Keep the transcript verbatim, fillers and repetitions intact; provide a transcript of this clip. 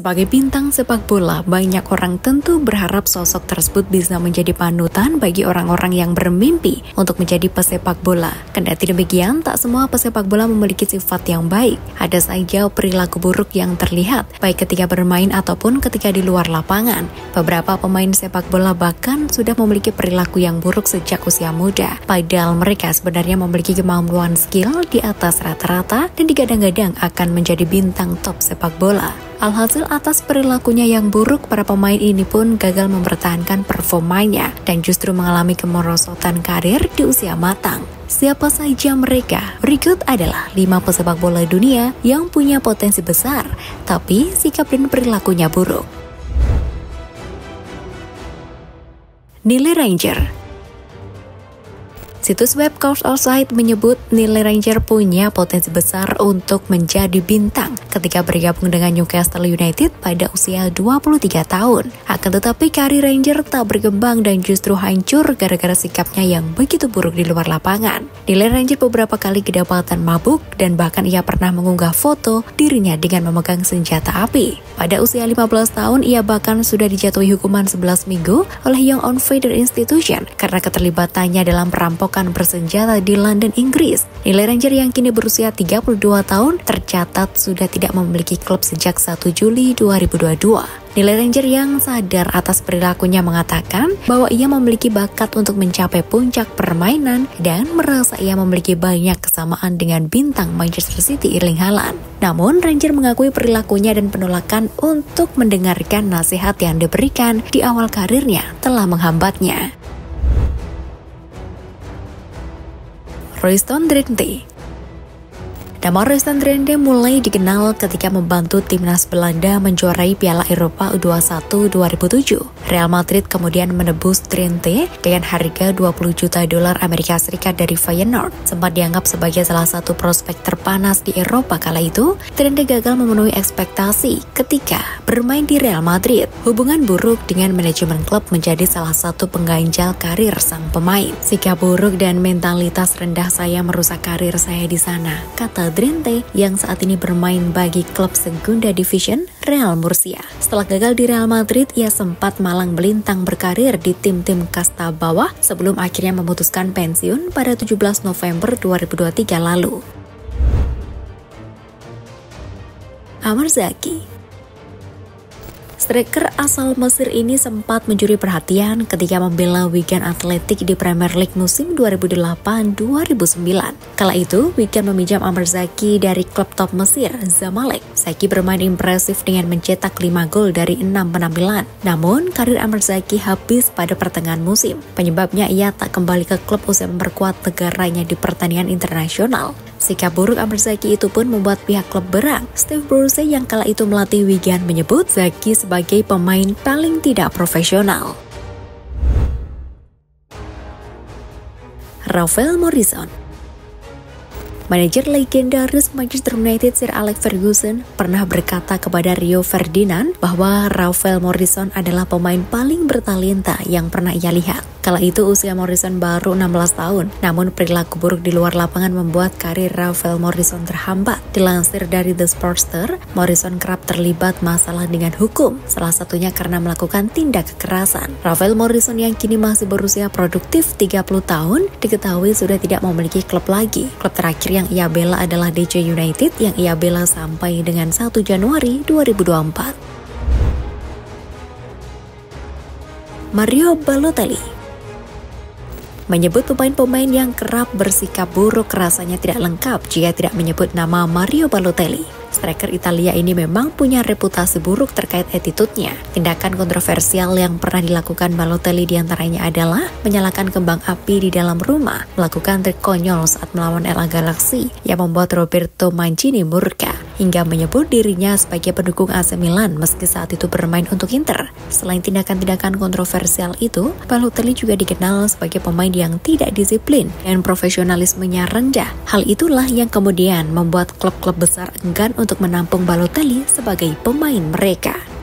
Sebagai bintang sepak bola, banyak orang tentu berharap sosok tersebut bisa menjadi panutan bagi orang-orang yang bermimpi untuk menjadi pesepak bola. Kendati demikian, tak semua pesepak bola memiliki sifat yang baik. Ada saja perilaku buruk yang terlihat, baik ketika bermain ataupun ketika di luar lapangan. Beberapa pemain sepak bola bahkan sudah memiliki perilaku yang buruk sejak usia muda, padahal mereka sebenarnya memiliki kemampuan skill di atas rata-rata dan digadang-gadang akan menjadi bintang top sepak bola. Alhasil atas perilakunya yang buruk, para pemain ini pun gagal mempertahankan performanya dan justru mengalami kemerosotan karir di usia matang. Siapa saja mereka? Berikut adalah lima pesepak bola dunia yang punya potensi besar, tapi sikap dan perilakunya buruk. Nile Ranger. Situs web Court Offside menyebut Nile Ranger punya potensi besar untuk menjadi bintang ketika bergabung dengan Newcastle United pada usia dua puluh tiga tahun. Akan tetapi karir Ranger tak berkembang dan justru hancur gara-gara sikapnya yang begitu buruk di luar lapangan. Nile Ranger beberapa kali kedapatan mabuk dan bahkan ia pernah mengunggah foto dirinya dengan memegang senjata api. Pada usia lima belas tahun, ia bahkan sudah dijatuhi hukuman sebelas minggu oleh Young on Feather Institution karena keterlibatannya dalam perampokan bersenjata di London, Inggris. Nile Ranger yang kini berusia tiga puluh dua tahun tercatat sudah tidak memiliki klub sejak satu Juli dua ribu dua puluh dua. Nile Ranger yang sadar atas perilakunya mengatakan bahwa ia memiliki bakat untuk mencapai puncak permainan dan merasa ia memiliki banyak kesamaan dengan bintang Manchester City Erling Haaland. Namun Ranger mengakui perilakunya dan penolakan untuk mendengarkan nasihat yang diberikan di awal karirnya telah menghambatnya. Royston Drenthe. Nama Royston Drenthe mulai dikenal ketika membantu timnas Belanda menjuarai Piala Eropa U dua puluh satu dua ribu tujuh. Real Madrid kemudian menebus Drenthe dengan harga dua puluh juta dolar Amerika Serikat dari Feyenoord. Sempat dianggap sebagai salah satu prospek terpanas di Eropa kala itu, Drenthe gagal memenuhi ekspektasi ketika bermain di Real Madrid. Hubungan buruk dengan manajemen klub menjadi salah satu pengganjal karir sang pemain. Sikap buruk dan mentalitas rendah saya merusak karir saya di sana, kata Drenthe yang saat ini bermain bagi klub Segunda Division Real Murcia. Setelah gagal di Real Madrid, ia sempat malang melintang berkarir di tim-tim kasta bawah sebelum akhirnya memutuskan pensiun pada tujuh belas November dua ribu dua puluh tiga lalu. Amr Zaki. Striker asal Mesir ini sempat mencuri perhatian ketika membela Wigan Athletic di Premier League musim dua ribu delapan dua ribu sembilan. Kala itu, Wigan meminjam Amr Zaki dari klub top Mesir, Zamalek. Zaki bermain impresif dengan mencetak lima gol dari enam penampilan. Namun, karir Amr Zaki habis pada pertengahan musim. Penyebabnya ia tak kembali ke klub usai memperkuat negaranya di pertandingan internasional. Sikap buruk Amr Zaki itu pun membuat pihak klub berang. Steve Bruce yang kala itu melatih Wigan menyebut Zaki sebagai pemain paling tidak profesional. Rafael Morrison. Manajer legendaris Manchester United Sir Alex Ferguson pernah berkata kepada Rio Ferdinand bahwa Rafael Morrison adalah pemain paling bertalenta yang pernah ia lihat. Kala itu usia Morrison baru enam belas tahun, namun perilaku buruk di luar lapangan membuat karir Rafael Morrison terhambat. Dilansir dari The Sportster, Morrison kerap terlibat masalah dengan hukum, salah satunya karena melakukan tindak kekerasan. Rafael Morrison yang kini masih berusia produktif tiga puluh tahun, diketahui sudah tidak memiliki klub lagi. Klub terakhir yang ia bela adalah D C United yang ia bela sampai dengan satu Januari dua ribu dua puluh empat. Mario Balotelli. Menyebut pemain-pemain yang kerap bersikap buruk rasanya tidak lengkap jika tidak menyebut nama Mario Balotelli. Striker Italia ini memang punya reputasi buruk terkait attitude-nya. Tindakan kontroversial yang pernah dilakukan Balotelli diantaranya adalah menyalakan kembang api di dalam rumah, melakukan trik konyol saat melawan L A Galaxy yang membuat Roberto Mancini murka, hingga menyebut dirinya sebagai pendukung A C Milan meski saat itu bermain untuk Inter. Selain tindakan-tindakan kontroversial itu, Balotelli juga dikenal sebagai pemain yang tidak disiplin dan profesionalismenya rendah. Hal itulah yang kemudian membuat klub-klub besar enggan untuk menampung Balotelli sebagai pemain mereka.